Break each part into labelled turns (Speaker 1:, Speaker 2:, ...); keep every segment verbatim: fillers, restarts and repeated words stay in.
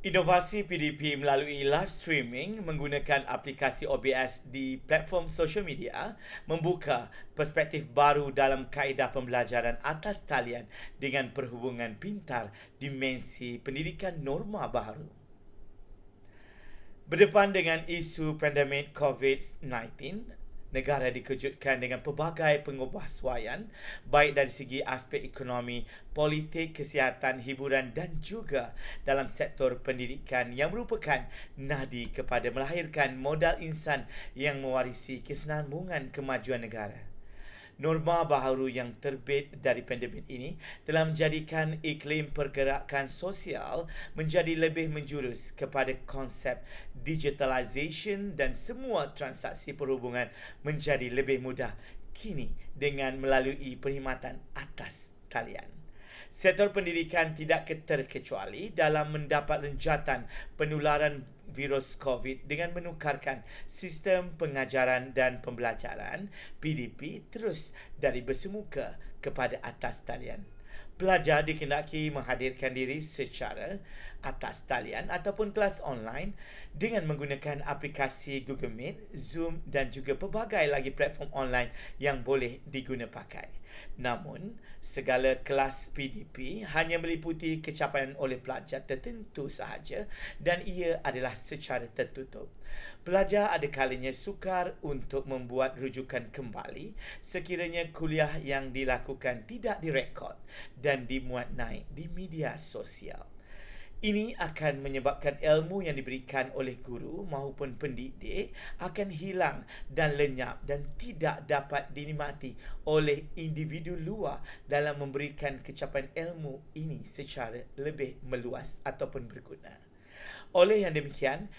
Speaker 1: Inovasi P D P melalui live streaming menggunakan aplikasi O B S di platform social media membuka perspektif baru dalam kaedah pembelajaran atas talian dengan perhubungan pintar dimensi pendidikan norma baru. Berdepan dengan isu pandemik COVID sembilan belas, negara dikejutkan dengan pelbagai pengubahsuaian baik dari segi aspek ekonomi, politik, kesihatan, hiburan dan juga dalam sektor pendidikan yang merupakan nadi kepada melahirkan modal insan yang mewarisi kesinambungan kemajuan negara. Norma baharu yang terbit dari pandemik ini telah menjadikan iklim pergerakan sosial menjadi lebih menjurus kepada konsep digitalisation dan semua transaksi perhubungan menjadi lebih mudah kini dengan melalui perkhidmatan atas talian. Sektor pendidikan tidak terkecuali dalam mendapat renjatan penularan virus COVID dengan menukarkan sistem pengajaran dan pembelajaran P D P terus dari bersemuka kepada atas talian. Pelajar dikehendaki menghadirkan diri secara atas talian ataupun kelas online dengan menggunakan aplikasi Google Meet, Zoom dan juga pelbagai lagi platform online yang boleh diguna pakai. Namun, segala kelas P D P hanya meliputi kecapaian oleh pelajar tertentu sahaja dan ia adalah secara tertutup. Pelajar ada kalanya sukar untuk membuat rujukan kembali sekiranya kuliah yang dilakukan tidak direkod dan dimuat naik di media sosial. Ini akan menyebabkan ilmu yang diberikan oleh guru maupun pendidik akan hilang dan lenyap dan tidak dapat dinikmati oleh individu luar dalam memberikan kecapaian ilmu ini secara lebih meluas ataupun berguna. Oleh yang demikian,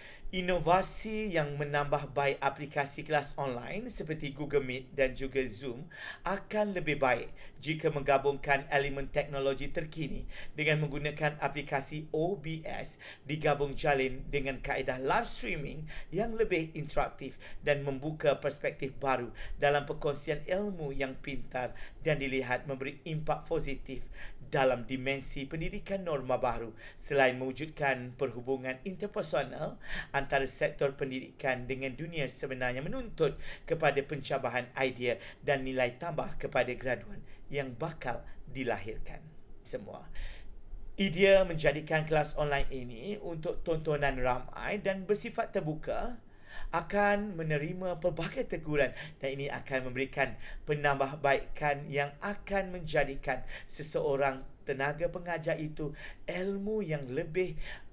Speaker 1: inovasi yang menambah baik aplikasi kelas online seperti Google Meet dan juga Zoom akan lebih baik jika menggabungkan elemen teknologi terkini dengan menggunakan aplikasi O B S digabung jalin dengan kaedah live streaming yang lebih interaktif dan membuka perspektif baru dalam perkongsian ilmu yang pintar dan dilihat memberi impak positif dalam dimensi pendidikan norma baru selain mewujudkan perhubungan interpersonal antara sektor pendidikan dengan dunia sebenarnya menuntut kepada pencabahan idea dan nilai tambah kepada graduan yang bakal dilahirkan semua. Idea menjadikan kelas online ini untuk tontonan ramai dan bersifat terbuka akan menerima pelbagai teguran dan ini akan memberikan penambahbaikan yang akan menjadikan seseorang tenaga pengajar itu ilmu yang lebih.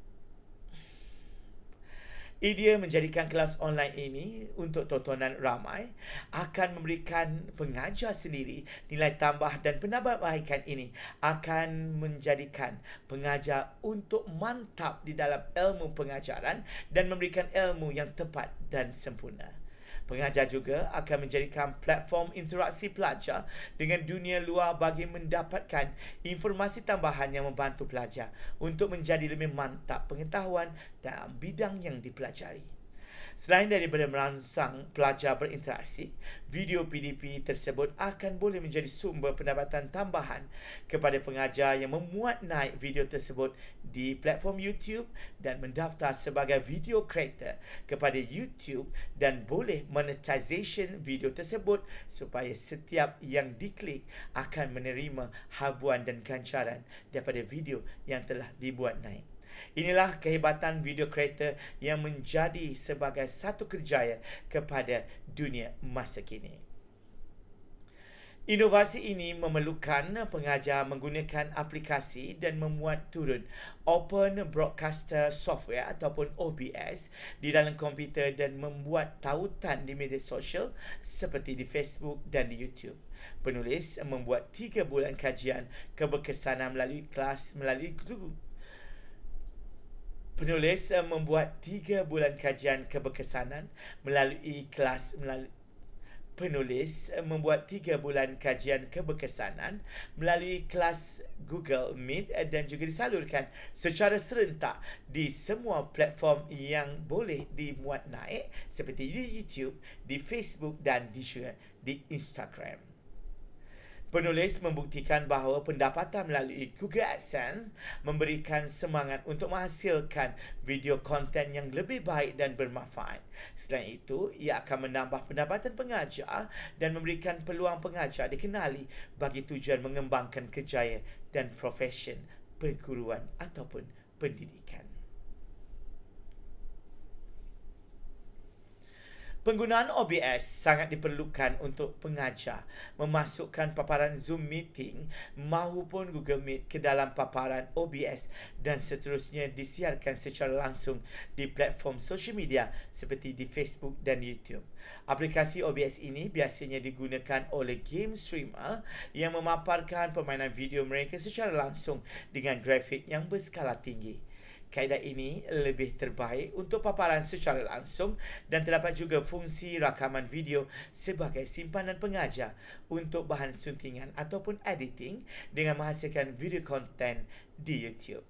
Speaker 1: Idea menjadikan kelas online ini untuk tontonan ramai akan memberikan pengajar sendiri nilai tambah dan penambahbaikan ini akan menjadikan pengajar untuk mantap di dalam ilmu pengajaran dan memberikan ilmu yang tepat dan sempurna. Pengajar juga akan menjadikan platform interaksi pelajar dengan dunia luar bagi mendapatkan informasi tambahan yang membantu pelajar untuk menjadi lebih mantap pengetahuan dalam bidang yang dipelajari. Selain daripada merangsang pelajar berinteraksi, video P D P tersebut akan boleh menjadi sumber pendapatan tambahan kepada pengajar yang memuat naik video tersebut di platform YouTube dan mendaftar sebagai video creator kepada YouTube dan boleh monetization video tersebut supaya setiap yang diklik akan menerima habuan dan ganjaran daripada video yang telah dibuat naik. Inilah kehebatan video creator yang menjadi sebagai satu kerjaya kepada dunia masa kini. Inovasi ini memerlukan pengajar menggunakan aplikasi dan memuat turun Open Broadcaster Software ataupun O B S di dalam komputer dan membuat tautan di media sosial seperti di Facebook dan di YouTube. Penulis membuat tiga bulan kajian keberkesanan melalui kelas melalui guru. Penulis membuat tiga bulan kajian keberkesanan melalui kelas melalui Penulis membuat tiga bulan kajian keberkesanan melalui kelas Google Meet dan juga disalurkan secara serentak di semua platform yang boleh dimuat naik seperti di YouTube, di Facebook dan di juga di Instagram. Penulis membuktikan bahawa pendapatan melalui Google AdSense memberikan semangat untuk menghasilkan video konten yang lebih baik dan bermanfaat. Selain itu, ia akan menambah pendapatan pengajar dan memberikan peluang pengajar dikenali bagi tujuan mengembangkan kerjaya dan profesion perguruan ataupun pendidikan. Penggunaan O B S sangat diperlukan untuk pengajar memasukkan paparan Zoom Meeting maupun Google Meet ke dalam paparan O B S dan seterusnya disiarkan secara langsung di platform sosial media seperti di Facebook dan YouTube. Aplikasi O B S ini biasanya digunakan oleh game streamer yang memaparkan permainan video mereka secara langsung dengan grafik yang berskala tinggi. Kaedah ini lebih terbaik untuk paparan secara langsung dan terdapat juga fungsi rakaman video sebagai simpanan pengajar untuk bahan suntingan ataupun editing dengan menghasilkan video konten di YouTube.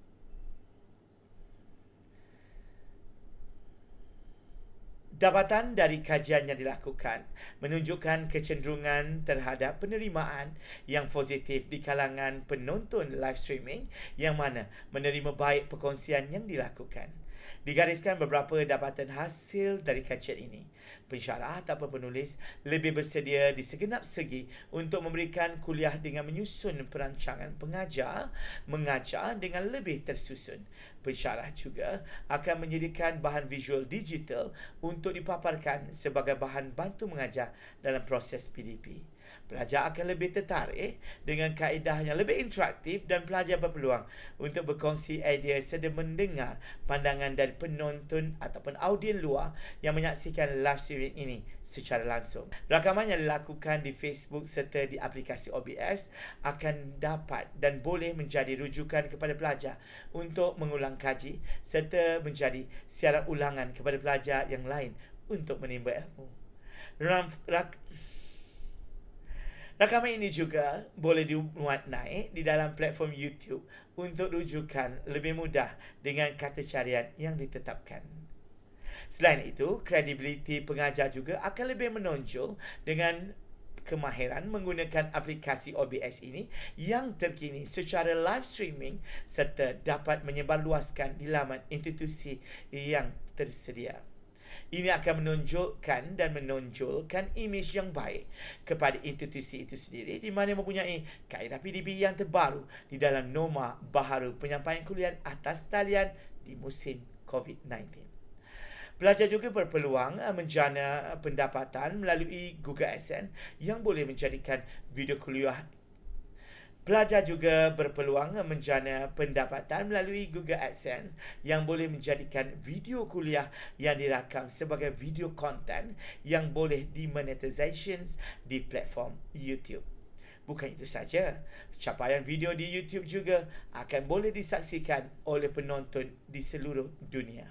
Speaker 1: Dapatan dari kajian yang dilakukan menunjukkan kecenderungan terhadap penerimaan yang positif di kalangan penonton live streaming yang mana menerima baik perkongsian yang dilakukan. Digariskan beberapa dapatan hasil dari kajian ini. Pensyarah ataupun penulis lebih bersedia di segenap segi untuk memberikan kuliah dengan menyusun perancangan pengajar, mengajar dengan lebih tersusun. Pensyarah juga akan menyediakan bahan visual digital untuk dipaparkan sebagai bahan bantu mengajar dalam proses P D P. Pelajar akan lebih tertarik dengan kaedah yang lebih interaktif dan pelajar berpeluang untuk berkongsi idea serta mendengar pandangan dari penonton ataupun audien luar yang menyaksikan live streaming ini secara langsung. Rakaman yang dilakukan di Facebook serta di aplikasi O B S akan dapat dan boleh menjadi rujukan kepada pelajar untuk mengulang kaji serta menjadi siaran ulangan kepada pelajar yang lain untuk menimba ilmu. Ram, rak, Rakaman ini juga boleh dimuat naik di dalam platform YouTube untuk rujukan lebih mudah dengan kata carian yang ditetapkan. Selain itu, kredibiliti pengajar juga akan lebih menonjol dengan kemahiran menggunakan aplikasi O B S ini yang terkini secara live streaming serta dapat menyebarluaskan di laman institusi yang tersedia. Ini akan menunjukkan dan menonjolkan imej yang baik kepada institusi itu sendiri di mana mempunyai kaedah P D P yang terbaru di dalam norma baharu penyampaian kuliah atas talian di musim COVID sembilan belas. Pelajar juga berpeluang menjana pendapatan melalui Google AdSense yang boleh menjadikan video kuliah Pelajar juga berpeluang menjana pendapatan melalui Google AdSense yang boleh menjadikan video kuliah yang dirakam sebagai video konten yang boleh dimonetization di platform YouTube. Bukan itu saja, capaian video di YouTube juga akan boleh disaksikan oleh penonton di seluruh dunia.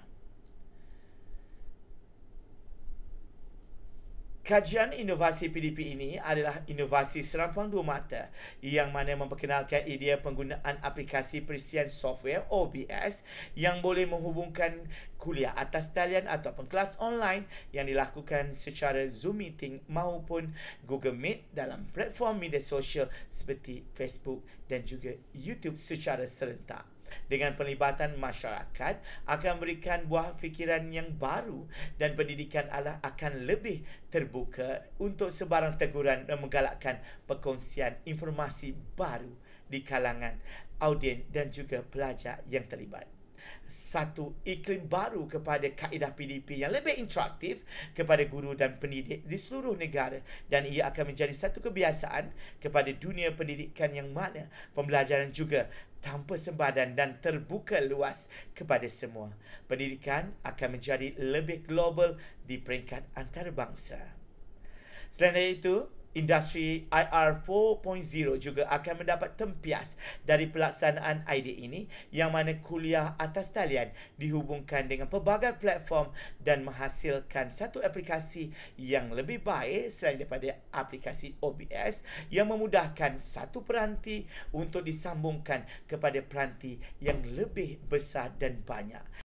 Speaker 1: Kajian inovasi P D P ini adalah inovasi serampang dua mata yang mana memperkenalkan idea penggunaan aplikasi perisian software O B S yang boleh menghubungkan kuliah atas talian ataupun kelas online yang dilakukan secara Zoom Meeting maupun Google Meet dalam platform media sosial seperti Facebook dan juga YouTube secara serentak. Dengan pelibatan masyarakat akan memberikan buah fikiran yang baru dan pendidikan adalah akan lebih terbuka untuk sebarang teguran dan menggalakkan perkongsian informasi baru di kalangan audien dan juga pelajar yang terlibat. Satu iklim baru kepada kaedah P D P yang lebih interaktif kepada guru dan pendidik di seluruh negara dan ia akan menjadi satu kebiasaan kepada dunia pendidikan yang mana pembelajaran juga tanpa sempadan dan terbuka luas kepada semua. Pendidikan akan menjadi lebih global di peringkat antarabangsa. Selain dari itu, industri I R empat titik kosong juga akan mendapat tempias dari pelaksanaan idea ini yang mana kuliah atas talian dihubungkan dengan pelbagai platform dan menghasilkan satu aplikasi yang lebih baik selain daripada aplikasi O B S yang memudahkan satu peranti untuk disambungkan kepada peranti yang lebih besar dan banyak.